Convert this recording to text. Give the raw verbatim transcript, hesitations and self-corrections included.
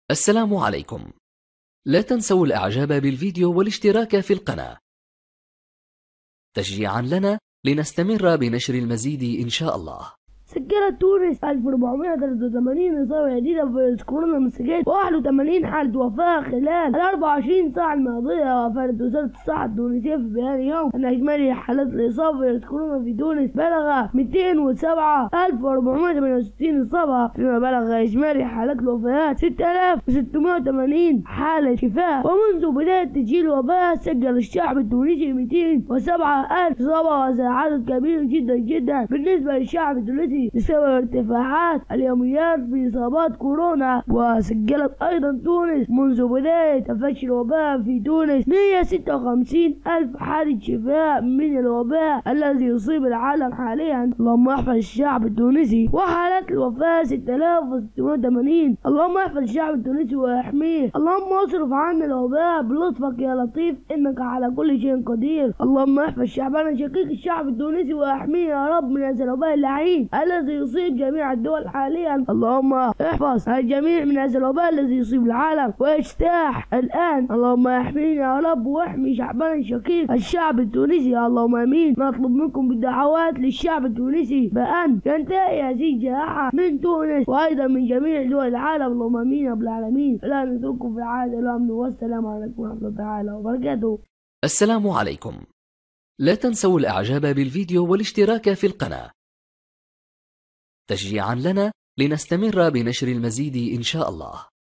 السلام عليكم. لا تنسوا الإعجاب بالفيديو والاشتراك في القناة تشجيعا لنا لنستمر بنشر المزيد إن شاء الله. سجلت تونس ألف وأربعمائة وثلاثة وثمانين إصابة جديدة بفيروس كورونا من سجل واحد وثمانين حالة وفاة خلال ال أربع وعشرين ساعة الماضية. وأفادت وزارة الصحة التونسية في بيان اليوم أن إجمالي حالات الإصابة بفيروس كورونا في تونس بلغ مئتين وسبعة ألف وأربعمائة وثمانية وستين إصابة، فيما بلغ إجمالي حالات الوفيات ستة آلاف وستمائة وثمانين حالة شفاء. ومنذ بداية تسجيل الوباء سجل الشعب التونسي مئتين وسبعة ألف إصابة، وهذا عدد كبير جدا جدا بالنسبة للشعب التونسي بسبب ارتفاعات اليوميات في إصابات كورونا. وسجلت أيضا تونس منذ بداية تفشي الوباء في تونس مئة وستة وخمسين ألف حالة شفاء من الوباء الذي يصيب العالم حاليا. اللهم احفظ الشعب التونسي. وحالات الوفاة ستة آلاف وستمائة وثمانين. اللهم احفظ الشعب التونسي ويحميه. اللهم اصرف عنا الوباء بلطفك يا لطيف إنك على كل شيء قدير. اللهم احفظ شعبنا شقيق الشعب التونسي ويحميه يا رب من هذا الوباء اللعين الذي يصيب جميع الدول حاليا. اللهم احفظ الجميع من هذا الوباء الذي يصيب العالم ويجتاح الآن. اللهم احمينا يا رب واحمي شعبنا الشقيق الشعب التونسي. اللهم امين. نطلب منكم بالدعوات للشعب التونسي بأن ينتهي هذه الجائحة من تونس وأيضا من جميع دول العالم. اللهم امين يا رب العالمين. لا نترككم في العادة والأمن. والسلام عليكم ورحمة الله تعالى وبركاته. السلام عليكم. لا تنسوا الإعجاب بالفيديو والاشتراك في القناة تشجيعا لنا لنستمر بنشر المزيد إن شاء الله.